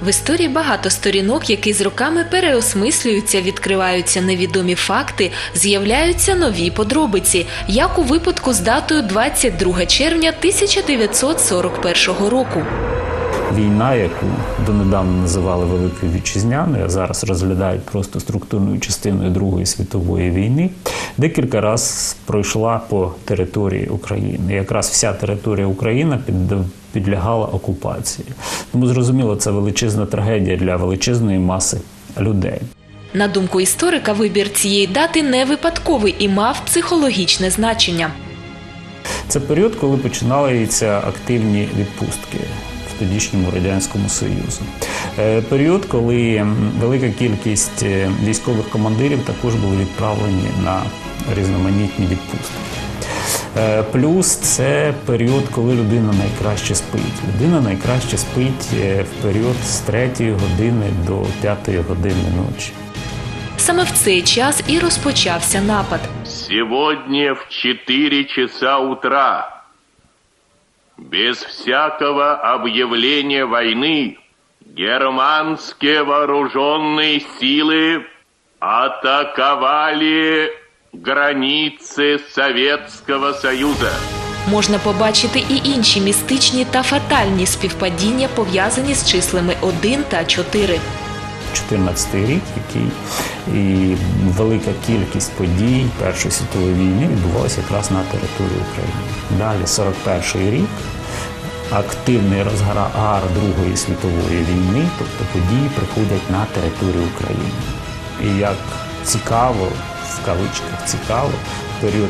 В історії багато сторінок, які з роками переосмислюються, відкриваються невідомі факти, з'являються нові подробиці, як у випадку з датою 22 червня 1941 року. Війна, яку донедавна називали Великою Вітчизняною, а зараз розглядають просто структурною частиною Другої світової війни, декілька разів пройшла по території України. Якраз вся територія України підлягала окупації. Тому, зрозуміло, це величезна трагедія для величезної маси людей. На думку історика, вибір цієї дати не випадковий і мав психологічне значення. Це період, коли починалися активні відпустки в тодішньому Радянському Союзі. Період, коли велика кількість військових командирів також були відправлені на різноманітні відпустки. Плюс це період, коли людина найкраще спить. Людина найкраще спить в період з 3 години до 5 години ночі. Саме в цей час і розпочався напад. Сьогодні в 4 часа утра, без всякого объявления войны, германские вооруженные силы атаковали границы Советского Союза. Можна побачити і інші містичні та фатальні співпадіння, пов'язані з числами 1 та 4. 14-й рік, який і велика кількість подій Першої світової війни відбувалася якраз на території України. Далі 41-й рік, активний розгар Другої світової війни, тобто події приходять на територію України. І як цікаво, в кавичках цікаво, в період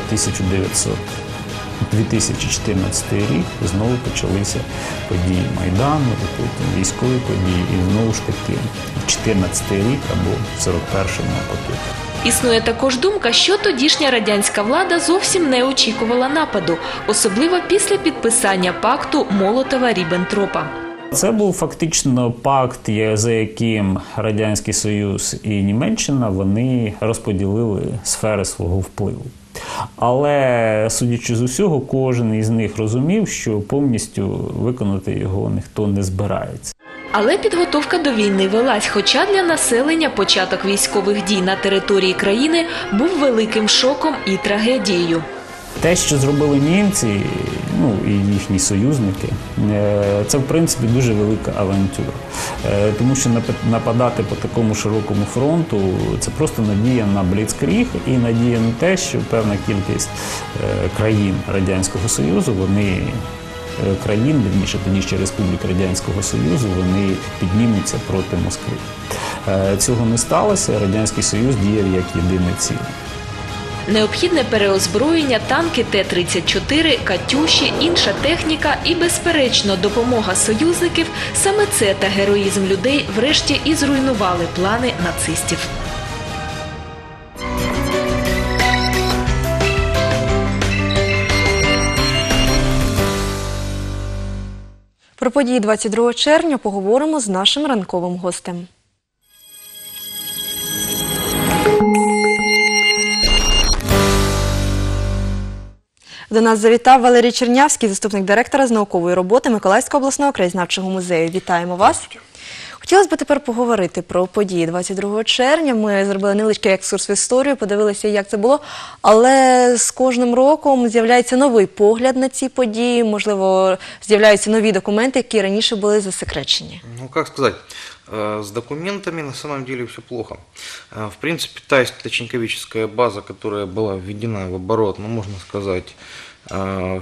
2014 рік знову почалися події Майдану, і потім військові події, і знову ж таки 14 рік або 41-й навпаки. Існує також думка, що тодішня радянська влада зовсім не очікувала нападу, особливо після підписання пакту Молотова-Ріббентропа. Це був фактично пакт, за яким Радянський Союз і Німеччина вони розподілили сфери свого впливу. Але, судячи з усього, кожен із них розумів, що повністю виконати його ніхто не збирається. Але підготовка до війни велась, хоча для населення початок військових дій на території країни був великим шоком і трагедією. Те, що зробили німці, і їхні союзники, це, в принципі, дуже велика авантюра. Тому що нападати по такому широкому фронту – це просто надія на бліцкріг і надія на те, що певна кількість країн Радянського Союзу, тоді ще Республік Радянського Союзу, вони піднімуться проти Москви. Цього не сталося, Радянський Союз діяв як єдине ціле. Необхідне переозброєння, танки Т-34, «Катюші», інша техніка і, безперечно, допомога союзників – саме це та героїзм людей врешті і зруйнували плани нацистів. Про події 22 червня поговоримо з нашим ранковим гостем. До нас завітав Валерій Чернявський, заступник директора з наукової роботи Миколаївського обласного краєзнавчого музею. Вітаємо вас. Хотілося б тепер поговорити про події 22 червня. Ми зробили невеличкий екскурс в історію, подивилися, як це було. Але з кожним роком з'являється новий погляд на ці події. Можливо, з'являються нові документи, які раніше були засекречені. Ну, как сказать, с документами на самом деле все плохо. В принципе, та источниковическая база, которая была введена в оборот, можно сказать, в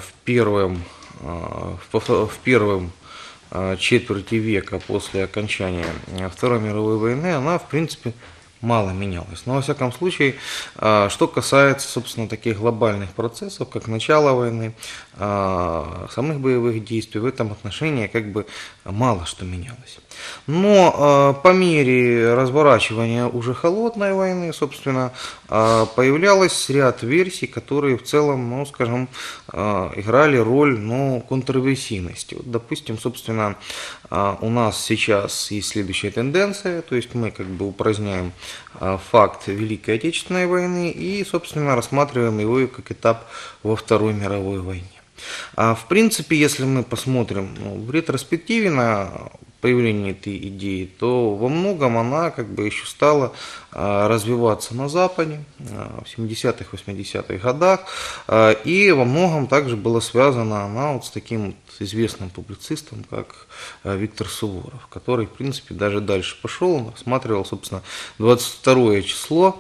первом четверти века после окончания Второй мировой войны, она, в принципе, мало менялась. Но, во всяком случае, что касается, собственно, таких глобальных процессов, как начало войны, самых боевых действий, в этом отношении как бы мало что менялось. Но по мере разворачивания уже холодной войны, собственно, появлялось ряд версий, которые в целом, скажем, играли роль, контроверсийности. Вот, допустим, собственно, у нас сейчас есть следующая тенденция, то есть мы как бы упраздняем факт Великой Отечественной войны и, собственно, рассматриваем его как этап во Второй мировой войне. В принципе, если мы посмотрим в ретроспективе на появления этой идеи, то во многом она как бы еще стала развиваться на Западе в 70-х, 80-х годах, и во многом также была связана она вот с таким вот известным публицистом, как Виктор Суворов, который, в принципе, даже дальше пошел, он рассматривал, собственно, 22 число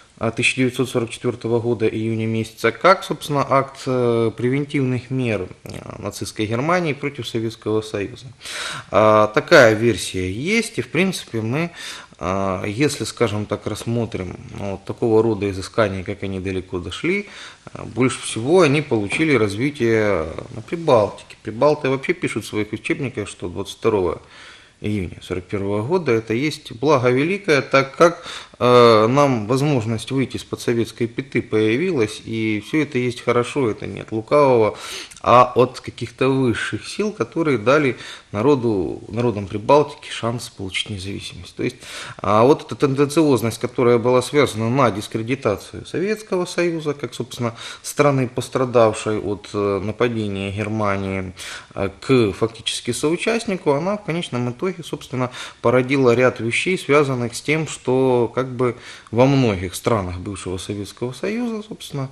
1944 года, июня месяца, как, собственно, акт превентивных мер нацистской Германии против Советского Союза. Такая версия есть, и, в принципе, мы, если, скажем так, рассмотрим вот такого рода изыскания, как они далеко дошли, больше всего они получили развитие на Прибалтике. Прибалты вообще пишут в своих учебниках, что 22 июня 1941 года это есть благо великое, так как нам возможность выйти из-под советской пяты появилась, и все это есть хорошо, это не от лукавого, а от каких-то высших сил, которые дали народам Прибалтики шанс получить независимость. То есть вот эта тенденциозность, которая была связана на дискредитацию Советского Союза, как, собственно, страны, пострадавшей от нападения Германии к фактически соучастнику, она в конечном итоге, собственно, породила ряд вещей, связанных с тем, что как бы во многих странах бывшего Советского Союза, собственно,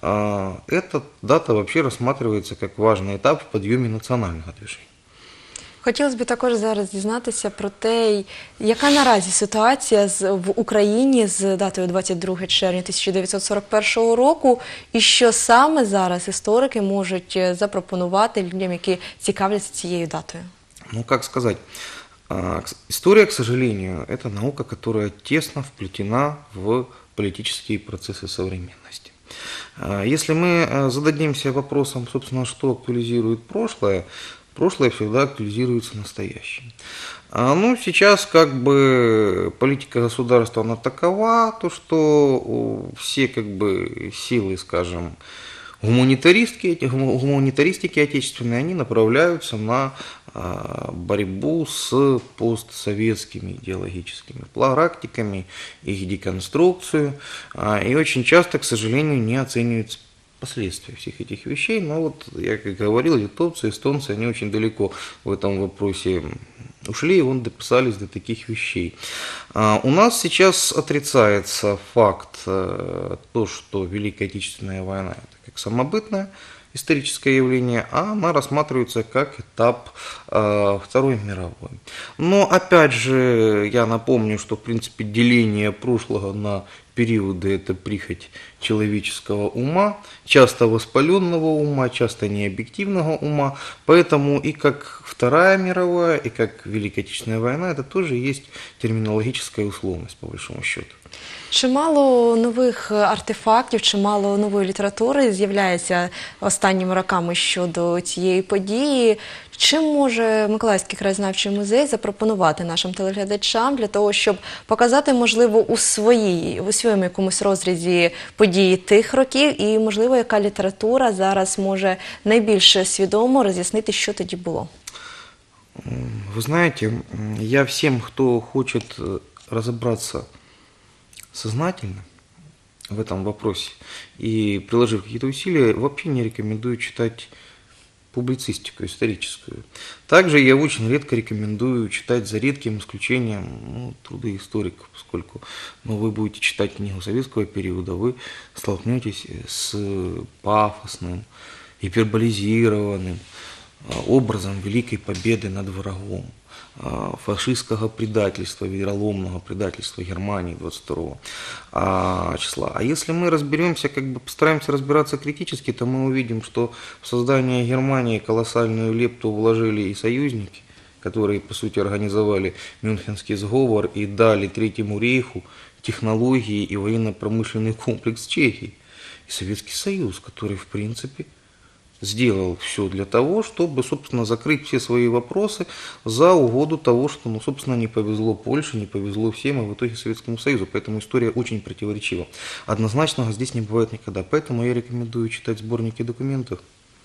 эта дата вообще рассматривается как важный етап в підйомі національного движення. Хотілося б також зараз дізнатися про те, яка наразі ситуація в Україні з датою 22 червня 1941 року, і що саме зараз історики можуть запропонувати людям, які цікавляться цією датою. Ну, как сказать, история, к сожалению, это наука, которая тесно вплетена в политические процессы современности. Если мы зададимся вопросом, собственно, что актуализирует прошлое, прошлое всегда актуализируется настоящим. Ну, сейчас как бы политика государства, она такова, то что все как бы силы, скажем, гуманитаристики отечественные, они направляются на борьбу с постсоветскими идеологическими практиками, их деконструкцию, и очень часто, к сожалению, не оцениваются последствия всех этих вещей. Но вот, я как говорил, литовцы, эстонцы, они очень далеко в этом вопросе ушли и вон дописались до таких вещей. У нас сейчас отрицается факт то, что Великая Отечественная война – это как самобытное историческое явление, а она рассматривается как этап Второй мировой. Но опять же, я напомню, что в принципе деление прошлого на периоды – это прихоть человеческого ума, часто воспаленного ума, часто необъективного ума. Поэтому и как Вторая мировая, и как Великая Отечественная война – это тоже есть терминологическая условность, по большому счету. Чимало нових артефактів, чимало нової літератури з'являється останніми роками щодо цієї події. Чим може Миколаївський краєзнавчий музей запропонувати нашим телеглядачам для того, щоб показати, можливо, у своєму якомусь розрізі події тих років і, можливо, яка література зараз може найбільш свідомо роз'яснити, що тоді було? Вы знаете, я всем, кто хочет разобраться сознательно в этом вопросе и приложив какие-то усилия, вообще не рекомендую читать публицистику историческую. Также я очень редко рекомендую читать, за редким исключением, труды историков, поскольку вы будете читать книгу советского периода, вы столкнетесь с пафосным, гиперболизированным образом великой победы над врагом, фашистского предательства, вероломного предательства Германии 22 числа. А если мы разберемся, как бы постараемся разбираться критически, то мы увидим, что в создание Германии колоссальную лепту вложили и союзники, которые, по сути, организовали Мюнхенский сговор и дали Третьему рейху технологии и военно-промышленный комплекс Чехии, и Советский Союз, который, в принципе, сделал все для того, чтобы, собственно, закрыть все свои вопросы за угоду того, что, собственно, не повезло Польше, не повезло всем, и в итоге Советскому Союзу. Поэтому история очень противоречива. Однозначного здесь не бывает никогда. Поэтому я рекомендую читать сборники документов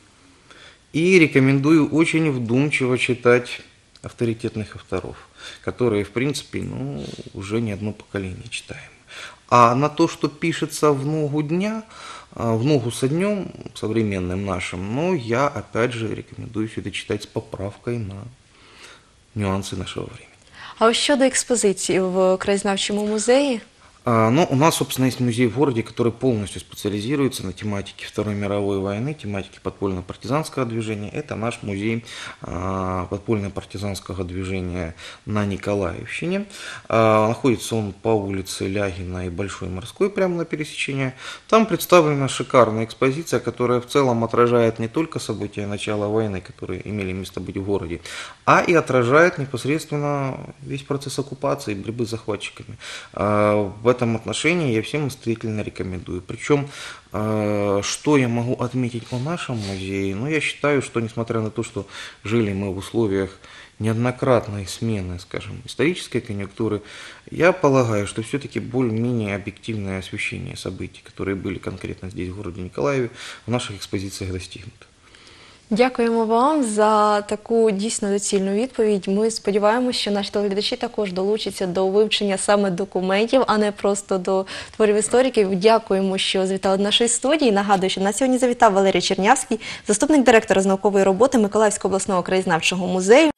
и рекомендую очень вдумчиво читать авторитетных авторов, которые, в принципе, уже не одно поколение читаем. А на то, что пишется в ногу дня, в ногу со днем современным нашим, я опять же рекомендую все это читать с поправкой на нюансы нашего времени. А ось щодо експозиції в краєзнавчому музеї? Ну, у нас, собственно, есть музей в городе, который полностью специализируется на тематике Второй мировой войны, тематике подпольно-партизанского движения. Это наш музей подпольно-партизанского движения на Николаевщине. Находится он по улице Лягина и Большой Морской, прямо на пересечении. Там представлена шикарная экспозиция, которая в целом отражает не только события начала войны, которые имели место быть в городе, а и отражает непосредственно весь процесс оккупации и борьбы с захватчиками. В этом отношении я всем настоятельно рекомендую. Причем, что я могу отметить о нашем музее? Ну, я считаю, что несмотря на то, что жили мы в условиях неоднократной смены, скажем, исторической конъюнктуры, я полагаю, что все-таки более-менее объективное освещение событий, которые были конкретно здесь, в городе Николаеве, в наших экспозициях достигнуто. Дякуємо вам за таку дійсно доцільну відповідь. Ми сподіваємося, що наші телеглядачі також долучаться до вивчення саме документів, а не просто до творів істориків. Дякуємо, що завітали до нашої студії. Нагадую, що на сьогодні завітав Валерій Чернявський, заступник директора з наукової роботи Миколаївського обласного краєзнавчого музею.